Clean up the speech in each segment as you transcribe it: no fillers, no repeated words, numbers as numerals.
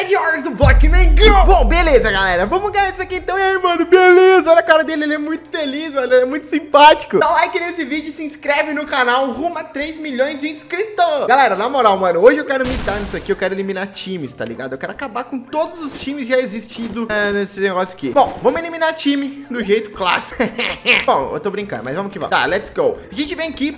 Red Horse do Block Mengão. Bom, beleza, galera. Vamos ganhar isso aqui então. E aí, mano, beleza. Olha a cara dele, ele é muito feliz, mano. Ele é muito simpático. Dá like nesse vídeo e se inscreve no canal. Rumo a 3 milhões de inscritos. Galera, na moral, mano, hoje eu quero militar nisso aqui. Eu quero eliminar times, tá ligado? Eu quero acabar com todos os times já existidos nesse negócio aqui. Bom, vamos eliminar time do jeito clássico. Bom, eu tô brincando, mas vamos que vamos. Tá, let's go. A gente vem aqui.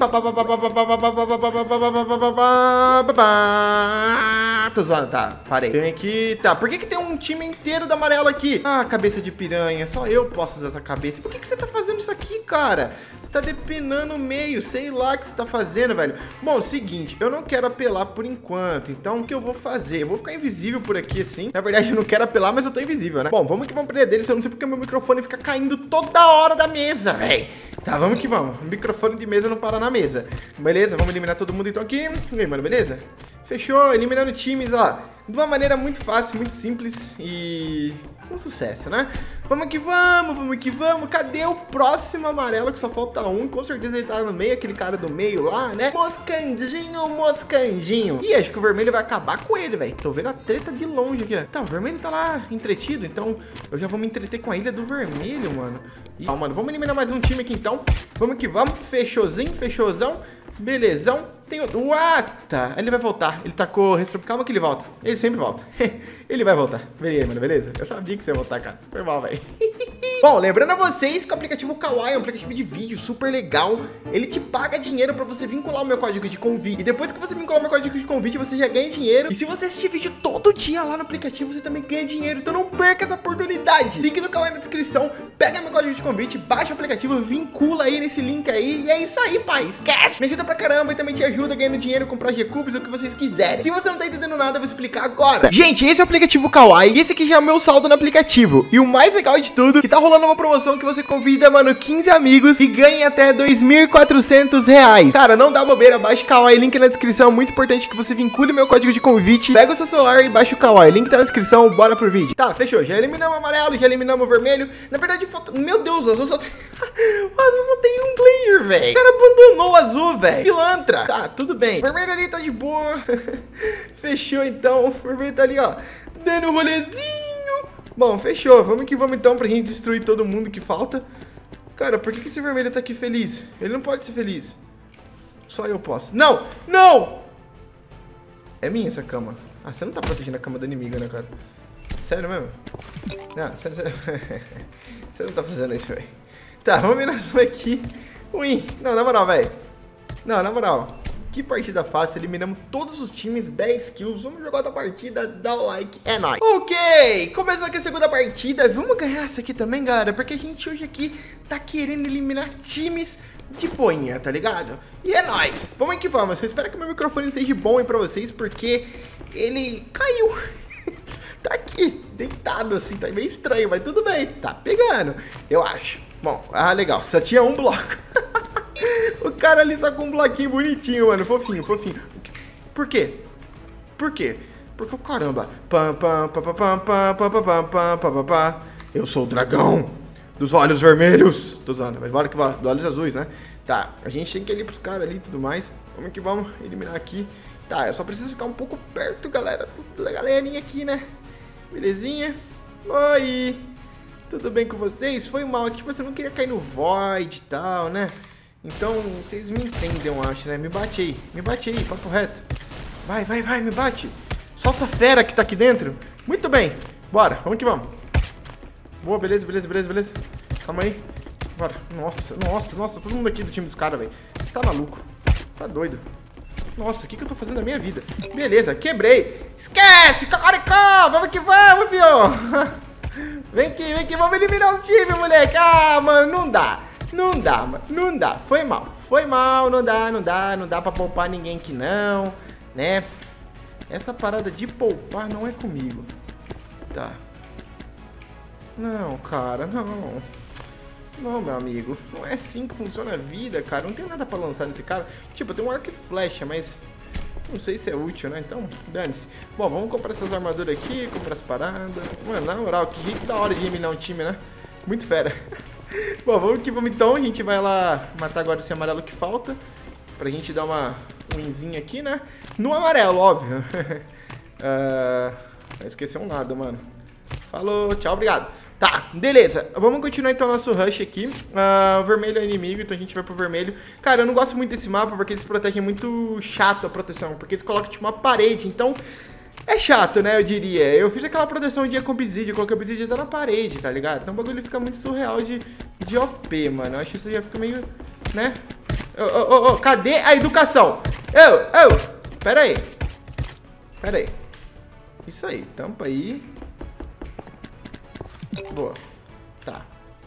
Tô zoando, tá, parei. Vem aqui, tá, por que tem um time inteiro do amarelo aqui? Ah, cabeça de piranha, só eu posso usar essa cabeça. Por que você tá fazendo isso aqui, cara? Você tá depenando o meio, sei lá o que você tá fazendo, velho. Bom, seguinte, eu não quero apelar por enquanto, então o que eu vou fazer? Eu vou ficar invisível por aqui, assim. Na verdade, eu não quero apelar, mas eu tô invisível, né? Bom, vamos que vamos prender deles, eu não sei porque meu microfone fica caindo toda hora da mesa, velho. Tá, vamos que vamos. O microfone de mesa não para na mesa. Beleza, vamos eliminar todo mundo então aqui. E aí, mano, beleza? Fechou, eliminando times, ó, de uma maneira muito fácil, muito simples e com sucesso, né? Vamos que vamos, vamos que vamos. Cadê o próximo amarelo que só falta um? Com certeza ele tá no meio, aquele cara do meio lá, né? Moscandinho, moscandinho. Ih, acho que o vermelho vai acabar com ele, velho. Tô vendo a treta de longe aqui, ó. Tá, o vermelho tá lá entretido, então eu já vou me entreter com a ilha do vermelho, mano. E, ó, mano, vamos eliminar mais um time aqui então. Vamos que vamos, fechouzinho, fechosão. Belezão, tem outro. Tá, ele vai voltar. Ele tacou restrupção. Calma que ele volta. Ele sempre volta. Ele vai voltar. Beleza, mano, beleza? Eu sabia que você ia voltar, cara. Foi mal, velho. Bom, lembrando a vocês que o aplicativo Kawaii é um aplicativo de vídeo super legal. Ele te paga dinheiro pra você vincular o meu código de convite. E depois que você vincular o meu código de convite, você já ganha dinheiro. E se você assistir vídeo todo dia lá no aplicativo, você também ganha dinheiro. Então não perca essa oportunidade. Link do Kawaii na descrição. Pega meu código de convite, baixa o aplicativo, vincula aí nesse link aí. E é isso aí, pai. Esquece. Me ajuda pra caramba e também te ajuda ganhando dinheiro, comprar G-Cubes, o que vocês quiserem. Se você não tá entendendo nada, eu vou explicar agora. Gente, esse é o aplicativo Kawaii. E esse aqui já é o meu saldo no aplicativo. E o mais legal de tudo, que tá rolando uma promoção que você convida, mano, 15 amigos e ganha até R$2.400. Cara, não dá bobeira, baixa o Kawaii, link na descrição. Muito importante que você vincule meu código de convite. Pega o seu celular e baixa o Kawaii, link tá na descrição, bora pro vídeo. Tá, fechou, já eliminamos o amarelo, já eliminamos o vermelho. Na verdade, falta... Meu Deus, o azul só tem... o azul só tem um player, velho. O cara abandonou o azul, velho. Pilantra. Tá, tudo bem. O vermelho ali tá de boa. Fechou, então. O vermelho tá ali, ó, dando um rolezinho. Bom, fechou. Vamos que vamos então pra gente destruir todo mundo que falta. Cara, por que esse vermelho tá aqui feliz? Ele não pode ser feliz. Só eu posso. Não! Não! É minha essa cama. Ah, você não tá protegendo a cama do inimigo, né, cara? Sério mesmo? Não, sério, sério. Você não tá fazendo isso, velho. Tá, vamos ver nós aqui. Ui. Não, na moral, velho. Não, na moral. Que partida fácil, eliminamos todos os times, 10 kills. Vamos jogar outra partida, dá o like, é nóis. Ok, começou aqui a segunda partida. Vamos ganhar essa aqui também, galera, porque a gente hoje aqui tá querendo eliminar times de boinha, tá ligado? E é nóis, vamos que vamos. Eu espero que meu microfone seja bom aí pra vocês, porque ele caiu. Tá aqui, deitado assim, tá meio estranho, mas tudo bem, tá pegando, eu acho. Bom, legal, só tinha um bloco. O cara ali só com um bloquinho bonitinho, mano, fofinho, fofinho. Por quê? Por quê? Porque o caramba. Eu sou o dragão dos olhos vermelhos. Tô usando, mas bora que bora, dos olhos azuis, né? Tá, a gente tem que ir ali pros caras ali e tudo mais. Vamos que vamos eliminar aqui. Tá, eu só preciso ficar um pouco perto, galera. Toda a galerinha aqui, né? Belezinha? Oi! Tudo bem com vocês? Foi mal aqui, você não queria cair no void e tal, né? Então, vocês me entendem, eu acho, né? Me bate aí, papo reto. Vai, vai, vai, me bate. Solta a fera que tá aqui dentro. Muito bem, bora, vamos que vamos. Boa, beleza, beleza, beleza, beleza. Calma aí, bora. Nossa, nossa, nossa, todo mundo aqui do time dos caras, velho. Você tá maluco, tá doido. Nossa, o que eu tô fazendo da minha vida? Beleza, quebrei. Esquece, cocoricó, vamos que vamos, fio. Vem aqui, vamos eliminar os times, moleque. Ah, mano, não dá. Não dá, mano, não dá, foi mal, não dá pra poupar ninguém que não, né? Essa parada de poupar não é comigo, tá? Não, cara, não. Não, meu amigo, não é assim que funciona a vida, cara, não tem nada pra lançar nesse cara. Tipo, eu tenho um arco e flecha, mas não sei se é útil, né? Então, dane-se. Bom, vamos comprar essas armaduras aqui, comprar as paradas. Mano, na moral, que jeito da hora de eliminar um time, né? Muito fera. Bom, vamos que vamos então, a gente vai lá matar agora esse amarelo que falta. Pra gente dar uma winzinha aqui, né? No amarelo, óbvio. Não esqueceu nada, mano. Falou, tchau, obrigado. Tá, beleza. Vamos continuar então nosso rush aqui. O vermelho é inimigo, então a gente vai pro vermelho. Cara, eu não gosto muito desse mapa porque eles protegem muito chato a proteção. Porque eles colocam tipo uma parede, então é chato, né, eu diria. Eu fiz aquela proteção um dia com obsidian, coloquei o obsidian até na parede, tá ligado? Então o bagulho fica muito surreal de OP, mano. Eu acho que isso já fica meio, né? Cadê a educação? Pera aí. Isso aí, tampa aí. Boa. Tá.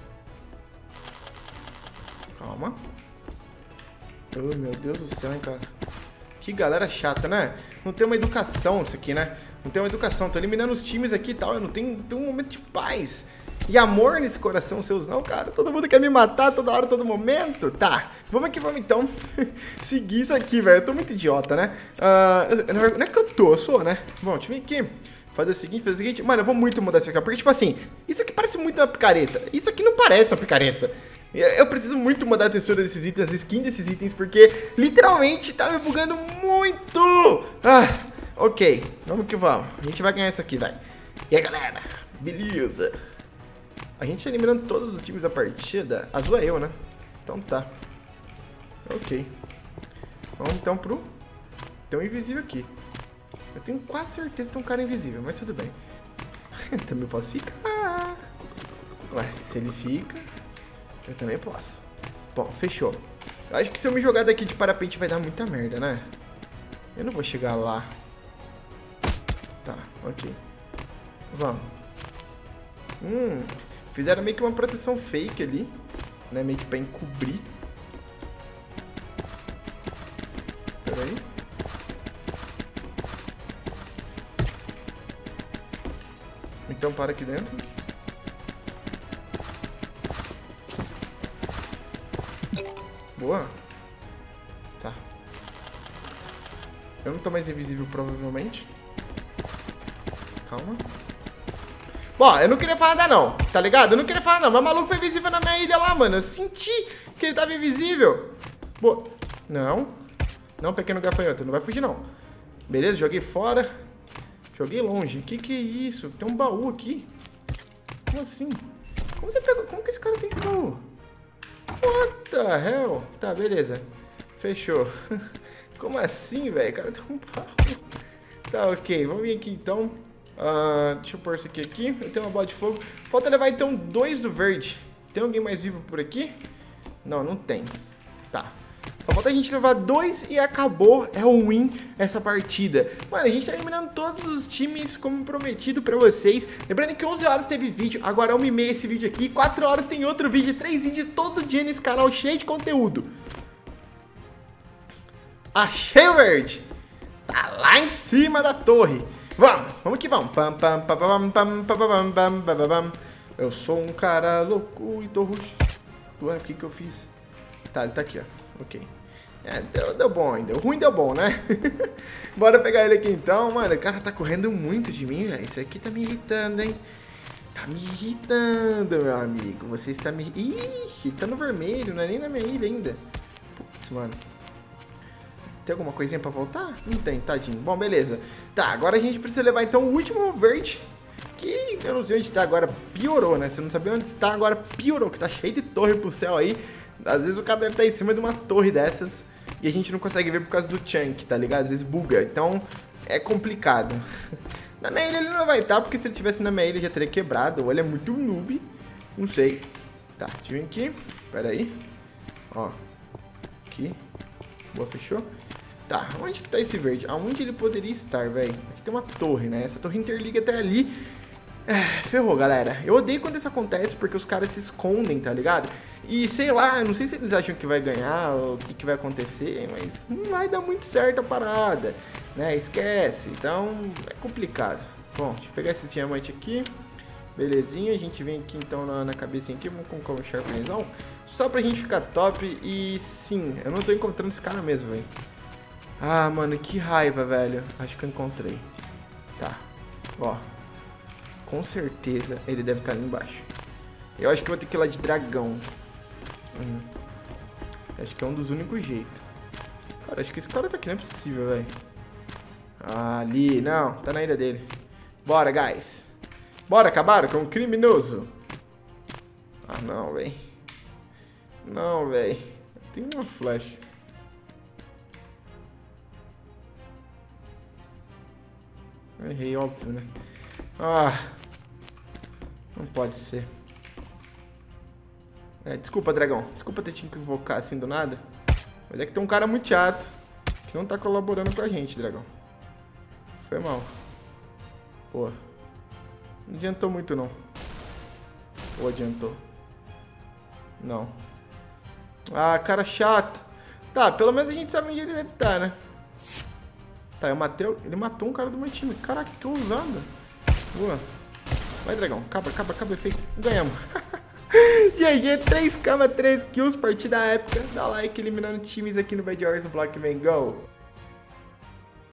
Calma. Oh, meu Deus do céu, hein, cara. Que galera chata, né? Não tem uma educação isso aqui, né? Não tem uma educação. Tô eliminando os times aqui e tal. Eu não tenho um momento de paz e amor nesse coração seus, não, cara. Todo mundo quer me matar toda hora, todo momento. Tá, vamos então seguir isso aqui, velho. Eu tô muito idiota, né? Não é que eu sou, né? Bom, deixa eu vir aqui. Fazer o seguinte. Mano, eu vou muito mudar isso aqui. Porque, tipo assim, isso aqui parece muito uma picareta. Isso aqui não parece uma picareta. Eu preciso muito mudar a textura desses itens, a skin desses itens, porque literalmente tá me bugando muito. Ok, vamos que vamos. A gente vai ganhar isso aqui, vai. E aí, galera? Beleza. A gente tá eliminando todos os times da partida. Azul é eu, né? Então tá. Ok. Vamos então pro... Tem um invisível aqui. Eu tenho quase certeza que tem um cara invisível, mas tudo bem. Também posso ficar. Ué, se ele fica, eu também posso. Bom, fechou. Eu acho que se eu me jogar daqui de parapente vai dar muita merda, né? Eu não vou chegar lá. Tá, ok. Vamos. Fizeram meio que uma proteção fake ali, né? Meio que pra encobrir. Pera aí. Então para aqui dentro. Boa. Tá. Eu não tô mais invisível, provavelmente. Calma. Bom, eu não queria falar nada não, tá ligado? Eu não queria falar não, mas o maluco foi invisível na minha ilha lá, mano. Eu senti que ele tava invisível. Boa. Não. Não, pequeno gafanhoto, não vai fugir não. Beleza, joguei fora. Joguei longe. Que é isso? Tem um baú aqui. Como assim? Como você pegou? Como que esse cara tem esse baú? What the hell? Tá, beleza. Fechou. Como assim, velho? Cara, tem um baú. Tá, ok. Vamos vir aqui então. Deixa eu pôr isso aqui. Eu tenho uma bola de fogo. Falta levar então 2 do verde. Tem alguém mais vivo por aqui? Não, não tem. Tá. Só falta a gente levar 2 e acabou. É um win essa partida. Mano, a gente tá eliminando todos os times como prometido pra vocês. Lembrando que 11 horas teve vídeo. Agora 1h30 esse vídeo aqui. 4 horas tem outro vídeo. 3 vídeos todo dia nesse canal cheio de conteúdo. Achei o verde. Tá lá em cima da torre. Vamos que vamos. Eu sou um cara louco e tô ruxo. Ué, o que eu fiz? Tá, ele tá aqui, ó. Ok. Deu bom ainda. O ruim deu bom, né? Bora pegar ele aqui então. Mano, o cara tá correndo muito de mim, velho. Isso aqui tá me irritando, hein? Tá me irritando, meu amigo. Você está me... Ixi, ele tá no vermelho. Não é nem na minha ilha ainda. Putz, mano. Tem alguma coisinha pra voltar? Não tem, tadinho. Bom, beleza. Tá, agora a gente precisa levar então o último verde. Que eu não sei onde tá agora. Piorou, né? Você não sabia onde está, agora piorou. Que tá cheio de torre pro céu aí. Às vezes o cara deve estar em cima de uma torre dessas e a gente não consegue ver por causa do chunk, tá ligado? Às vezes buga, então é complicado. Na minha ilha ele não vai estar, porque se ele tivesse na minha ilha já teria quebrado. Ou ele é muito noob, não sei. Tá, deixa eu vir aqui, pera aí. Ó, aqui. Boa, fechou. Tá, onde que tá esse verde? Aonde ele poderia estar, velho? Aqui tem uma torre, né? Essa torre interliga até ali. Ferrou, galera. Eu odeio quando isso acontece, porque os caras se escondem, tá ligado? E sei lá, não sei se eles acham que vai ganhar ou o que vai acontecer, mas não vai dar muito certo a parada, né? Esquece. Então, é complicado. Bom, deixa eu pegar esse diamante aqui. Belezinha, a gente vem aqui então na cabecinha aqui, vamos colocar um sharpenzão, só pra gente ficar top. E sim, eu não tô encontrando esse cara mesmo, velho. Ah, mano, que raiva, velho. Acho que eu encontrei. Tá, ó. Com certeza ele deve estar ali embaixo. Eu acho que eu vou ter que ir lá de dragão. Acho que é um dos únicos jeitos. Cara, acho que esse cara tá aqui, não é possível, velho. Ali, não, tá na ilha dele. Bora, guys. Bora acabar com o criminoso. Ah, não, velho. Não, velho. Tem uma flecha. Errei, óbvio, né? Ah. Não pode ser. Desculpa, dragão. Desculpa ter tido que invocar assim do nada. Mas é que tem um cara muito chato que não tá colaborando com a gente, dragão. Foi mal. Pô. Não adiantou muito, não. Ou adiantou? Não. Ah, cara chato. Tá, pelo menos a gente sabe onde ele deve estar, né? Tá, eu matei... Ele matou um cara do meu time. Caraca, que ousada. Boa. Vai, dragão. Acaba o efeito. Ganhamos. GG, 3K, 3 kills. Partida épica. Dá like eliminando times aqui no Bad Wars Blockman Go.